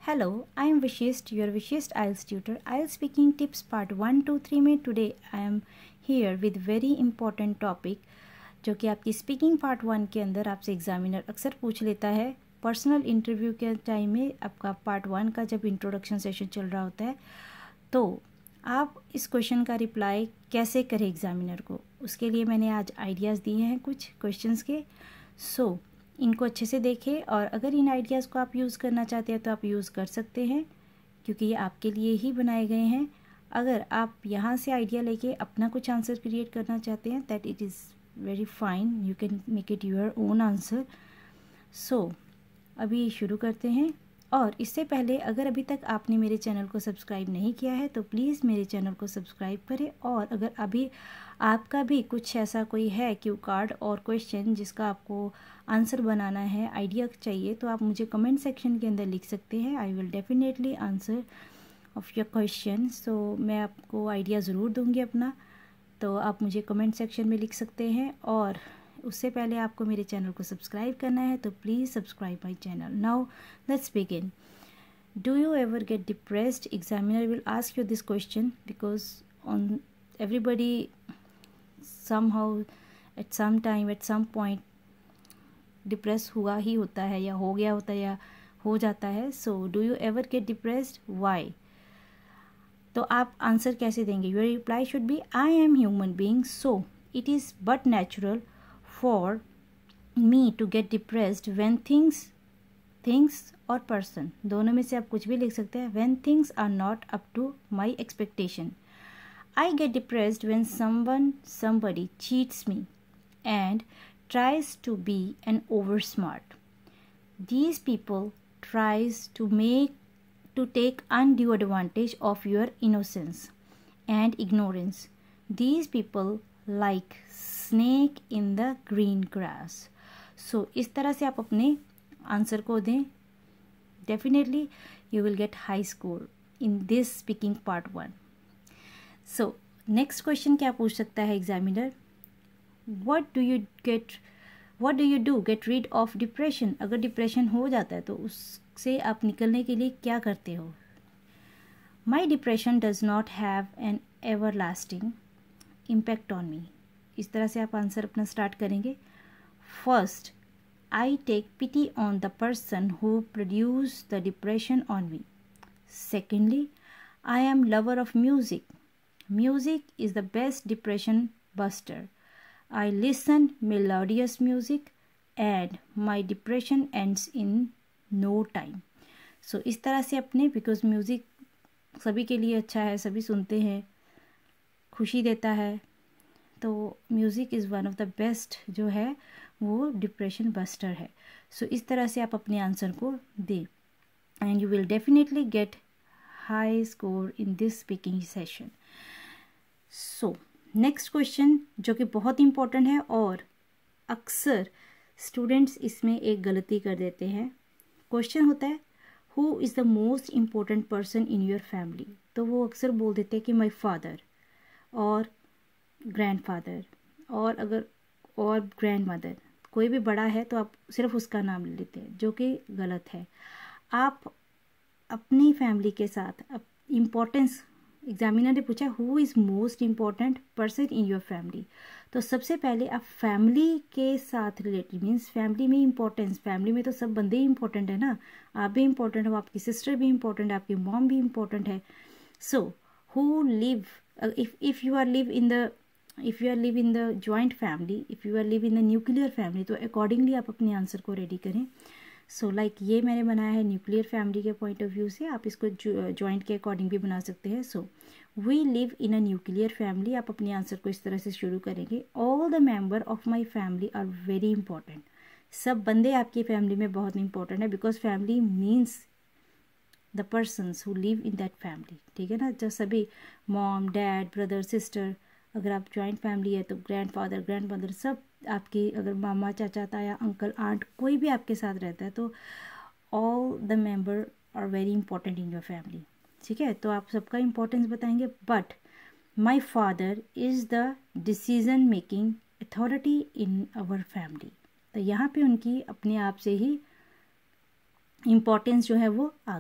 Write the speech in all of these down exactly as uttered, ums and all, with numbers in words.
Hello, I am Vishist, your Vishist I E L T S tutor. I E L T S speaking tips part one, two, three में today I am here with very important topic जो कि आपकी speaking part one के अंदर आपसे examiner अक्सर पूछ लेता है। पर्सनल इंटरव्यू के टाइम में आपका पार्ट वन का जब इंट्रोडक्शन सेशन चल रहा होता है तो आप इस क्वेश्चन का रिप्लाई कैसे करें एग्जामिनर को, उसके लिए मैंने आज आइडियाज़ दिए हैं कुछ क्वेश्चंस के। सो so, इनको अच्छे से देखें और अगर इन आइडियाज़ को आप यूज़ करना चाहते हैं तो आप यूज़ कर सकते हैं क्योंकि ये आपके लिए ही बनाए गए हैं। अगर आप यहाँ से आइडिया लेके अपना कुछ आंसर क्रिएट करना चाहते हैं that it is very fine, you can make it your own answer. So अभी शुरू करते हैं। और इससे पहले अगर अभी तक आपने मेरे चैनल को सब्सक्राइब नहीं किया है तो प्लीज़ मेरे चैनल को सब्सक्राइब करें। और अगर अभी आपका भी कुछ ऐसा कोई है क्यू कार्ड और क्वेश्चन जिसका आपको आंसर बनाना है, आइडिया चाहिए, तो आप मुझे कमेंट सेक्शन के अंदर लिख सकते हैं। I will definitely answer of your question. So मैं आपको आइडिया ज़रूर दूंगी अपना, तो आप मुझे कमेंट सेक्शन में लिख सकते हैं। और उससे पहले आपको मेरे चैनल को सब्सक्राइब करना है तो please subscribe my channel. Now let's begin. Do you ever get depressed? Examiner will ask you this question because on everybody somehow at some time at some point depress हुआ ही होता है या हो गया होता है या हो जाता है। So do you ever get depressed, why? तो आप आंसर कैसे देंगे? Your reply should be I am human being so it is but natural for me to get depressed when things things और पर्सन, दोनों में से आप कुछ भी लिख सकते हैं। When things are not up to my expectation. I get depressed when someone, somebody cheats me and tries to be an oversmart. These people tries to make, to take undue advantage of your innocence and ignorance. These people like snake in the green grass. So इस तरह से आप अपने answer को दें। Definitely you will get high score in this speaking part one. So next question क्या पूछ सकता है examiner? What do you get what do you do get rid of depression? अगर डिप्रेशन हो जाता है तो उससे आप निकलने के लिए क्या करते हो? My depression does not have an ever lasting impact on me. इस तरह से आप आंसर अपना स्टार्ट करेंगे। First, I take pity on the person who produce the depression on me. Secondly, I am lover of music. Music is the best depression buster. I listen melodious music and my depression ends in no time. So इस तरह से अपने, because music सभी के लिए अच्छा है, सभी सुनते हैं, खुशी देता है, तो music is one of the best जो है वो डिप्रेशन बस्टर है। सो so, इस तरह से आप अपने आंसर को दें and you will definitely get high score in this speaking session. So next question जो कि बहुत इम्पोर्टेंट है और अक्सर स्टूडेंट्स इसमें एक गलती कर देते हैं। क्वेश्चन होता है who is the most important person in your family. तो वो अक्सर बोल देते हैं कि माई फादर और ग्रैंडफादर, और अगर और ग्रैंड मदर, कोई भी बड़ा है तो आप सिर्फ उसका नाम ले लेते हैं, जो कि गलत है। आप अपनी फैमिली के साथ इम्पोर्टेंस, एग्जामिनर ने पूछा who is most important person in your family, तो सबसे पहले आप फैमिली के साथ रिलेटेड, मीन्स फैमिली में इम्पोर्टेंस, फैमिली में तो सब बंदे ही इम्पोर्टेंट है ना, आप भी इम्पोर्टेंट हो, आपकी सिस्टर भी इम्पोर्टेंट है, आपकी मॉम भी इम्पोर्टेंट है। So who live, if if you are live in the if you are live in the joint family, if you are live in the nuclear family, तो accordingly आप अपने answer को ready करें। सो so, like like ये मैंने बनाया है nuclear family के पॉइंट ऑफ व्यू से, आप इसको जॉइंट के अकॉर्डिंग भी बना सकते हैं। So we live in a nuclear family, आप अपने आंसर को इस तरह से शुरू करेंगे। All the member of my family are very important. सब बंदे आपकी फैमिली में बहुत इंपॉर्टेंट है because family means the persons who live in that family. ठीक है ना, जब सभी मॉम, डैड, ब्रदर, सिस्टर, अगर आप जॉइंट फैमिली है तो ग्रैंड फादर, ग्रैंड मदर, सब आपकी, अगर मामा, चाचा, ताया, अंकल, आंट, कोई भी आपके साथ रहता है तो all the member are very important in your family. ठीक है, तो आप सबका इम्पोर्टेंस बताएंगे। But my father is the decision making authority in our family. तो यहाँ पे उनकी अपने आप से ही इम्पोर्टेंस जो है वो आ गई।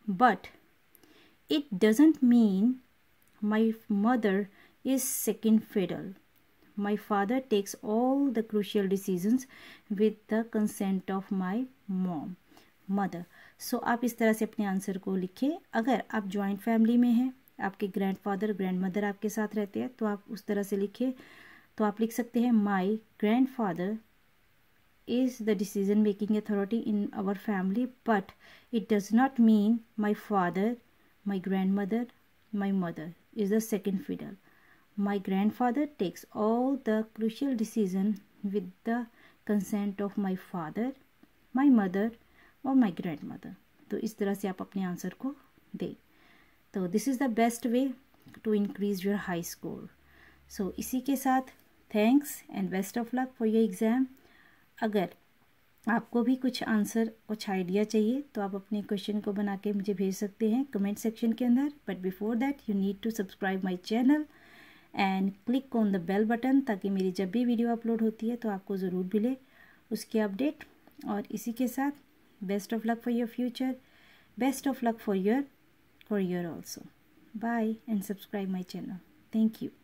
but it doesn't mean my mother is second fiddle. My father takes all the crucial decisions with the consent of my mom, mother. So आप इस तरह से अपने आंसर को लिखिए. अगर आप जॉइंट फैमिली में हैं, आपके ग्रैंडफादर ग्रैंडमदर आपके साथ रहते हैं, तो आप उस तरह से लिखिए. तो आप लिख सकते हैं my grandfather is the decision making authority in our family, but it does not mean my father, my grandmother, my mother is the second fiddle. My grandfather takes all the crucial decision with the consent of my father, my mother or my grandmother. तो इस तरह से आप अपने answer को दें. तो this is the best way to increase your high score. So इसी के साथ thanks and best of luck for your exam. अगर आपको भी कुछ आंसर कुछ आइडिया चाहिए तो आप अपने क्वेश्चन को बना के मुझे भेज सकते हैं कमेंट सेक्शन के अंदर. But before that you need to subscribe my channel and click on the bell button, ताकि मेरी जब भी वीडियो अपलोड होती है तो आपको ज़रूर मिले उसकी अपडेट. और इसी के साथ best of luck for your future, best of luck for your career also. Bye and subscribe my channel. Thank you.